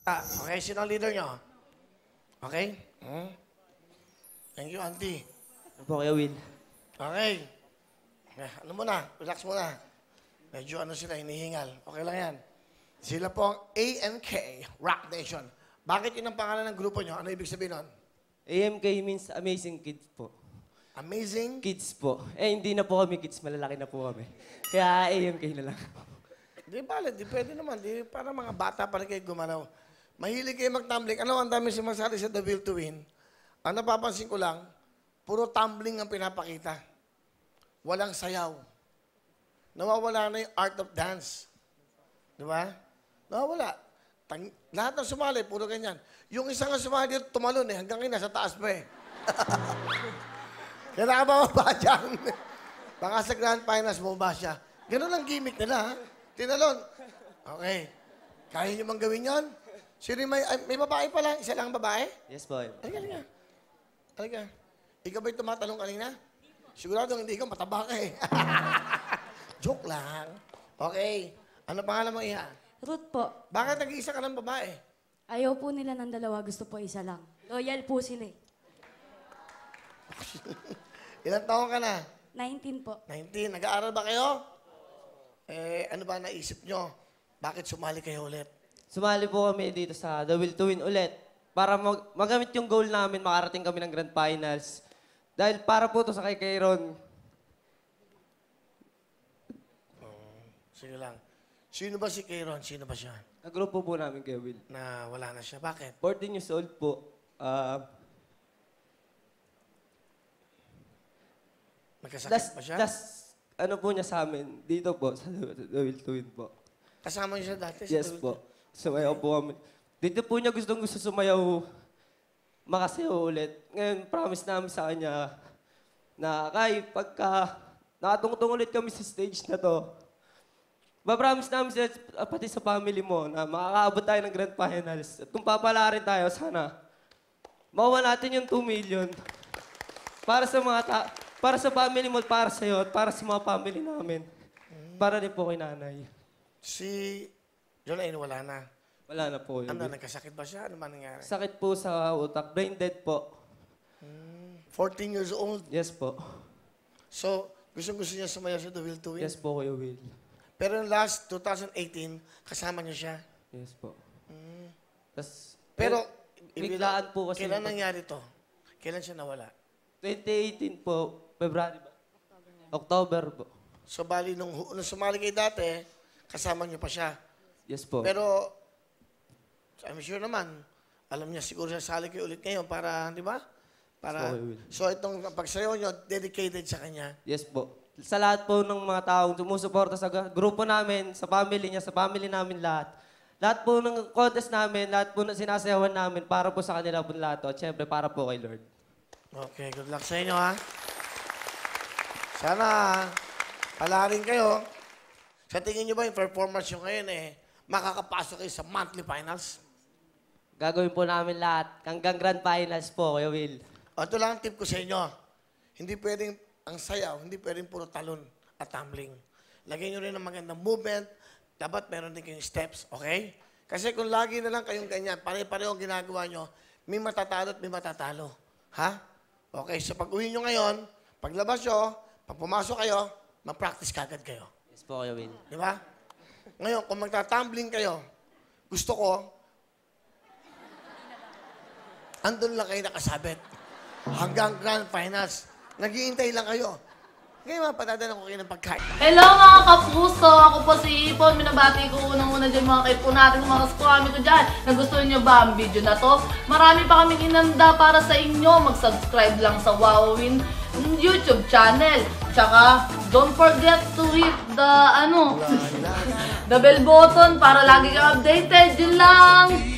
Okay, sino ang leader nyo? Okay? Thank you, Auntie. Ano po, Kuya Will? Okay. Ano muna? Relax muna. Medyo sila, hinihingal. Okay lang yan. Sila po ang AMK, Rock Nation. Bakit yun ang pangalan ng grupo nyo? Ano ibig sabihin nun? AMK means Amazing Kids po. Amazing? Kids po. Hindi na po kami kids, malalaki na po kami. Kaya AMK na lang. Di bale, di pwede naman. Di, para mga bata pa rin kayo gumalaw. Mahilig kayo mag-tumbling. Ano ang dami sumasali sa The Will to Win? Ang napapansin ko lang, puro tumbling ang pinapakita. Walang sayaw. Nawawala na yung art of dance. Di ba? Nawawala. Lahat ng sumali, puro ganyan. Yung isang nga sumali dito, tumalon hanggang ngayon, nasa taas pa Kaya nakababa dyan. Baka sa Grand Finals, bumaba siya. Ganun ang gimmick nila, ha? Tinalon. Okay. Kaya niyo bang gawin yon? Sino may babae pala? Isa lang babae? Yes, boy. Halika. Halika. Ikaw ba'y tumatalong kanina? Sigurado hindi ikaw, mataba ka Joke lang. Okay. Ano pangalan mo, Iha? Ruth po. Bakit nag-iisa ka ng babae? Ayaw po nila ng dalawa, gusto po isa lang. Loyal po sila eh. Ilang taon ka na? 19 po. 19. Nag-aaral ba kayo? Ano ba naisip nyo? Bakit sumali kayo ulit? Sumali po kami dito sa The Will to Win ulit. Para magamit yung goal namin, makarating kami ng Grand Finals. Dahil para po to sa kay Kayron. Sige lang. Sino ba si Kayron? Sino ba siya? Nagrupo po namin kay Will. Na wala na siya. Bakit? 14 years old po. Nagkasakit ba siya? Ano po niya sa amin, dito po, sa The Will to Win po. Kasama niyo siya dati? Yes po. Sumayaw po kami. Dito po niya gusto sumayaw, makasayaw ulit. Ngayon, promise namin sa kanya na pagka nakatungtong ulit kami sa stage na to, ma-promise namin pati sa family mo na makakaabot tayo ng Grand Finals. At kung papala rin tayo, sana makuha natin yung 2 million para sa para sa family mo, para sa'yo, at para sa mga family namin. Para rin po kay nanay. Si Jolaine, wala na. Wala na po. Ano, nagkasakit ba siya? Ano ba nangyari? Sakit po sa utak. Brain dead po. 14 years old. Yes po. So, gusto niya sumayaw sa The Will to Win? Yes po, Kuya Will. Pero yung last 2018, kasama niyo siya? Yes po. Pero, biglaan po kasi. Kailan nangyari to? Kailan siya nawala? 2018 po, February ba? October po. So, bali, nung sumali kayo dati, kasama niyo pa siya. Yes po. Pero, I'm sure naman, alam niya siguro sasali kayo ulit ngayon para, di ba? Para, so, itong pagsayaw niyo, dedicated sa kanya. Yes po. Sa lahat po ng mga taong sumusuporta sa grupo namin, sa family niya, sa family namin lahat. Lahat po ng contest namin, lahat po ng sinasayawan namin, para po sa kanila po lahat. At syempre, para po kay Lord. Okay, good luck sa inyo, ha? Sana, palarin kayo. Sa tingin niyo ba yung performance nyo ngayon, makakapasok kayo sa monthly finals? Gagawin po namin lahat. Hanggang Grand Finals po, Kuya Will. Ito lang ang tip ko sa inyo. Hindi pwedeng ang sayaw, hindi pwedeng puro talon at tumbling. Lagyan nyo rin ng magandang movement. Dapat meron din kayong steps, okay? Kasi kung lagi na lang kayong ganyan, pare-pareho ang ginagawa nyo, may matatalo at may matatalo. Ha? Okay, so pag uwi nyo ngayon, paglabas nyo, pag pumasok kayo, mag-practice kagad kayo. Yes po, Kuya Will. Di ba? Ngayon, kung magtatumbling kayo, gusto ko, andun lang kayo nakasabit. Hanggang Grand Finals. Naghihintay lang kayo. Ngayon, patadala ko kayo ng pagkain. Hello mga kapuso! Ako po si Ipon. Minabati ko unang-una dyan mga kaipo natin, mga kaskwami ko dyan. Nagustuhan nyo ba ang video na to? Marami pa kaming inanda para sa inyo. Mag-subscribe lang sa Wowin YouTube channel. Tsaka, don't forget to hit the, the bell button para lagi kang updated. Yun lang!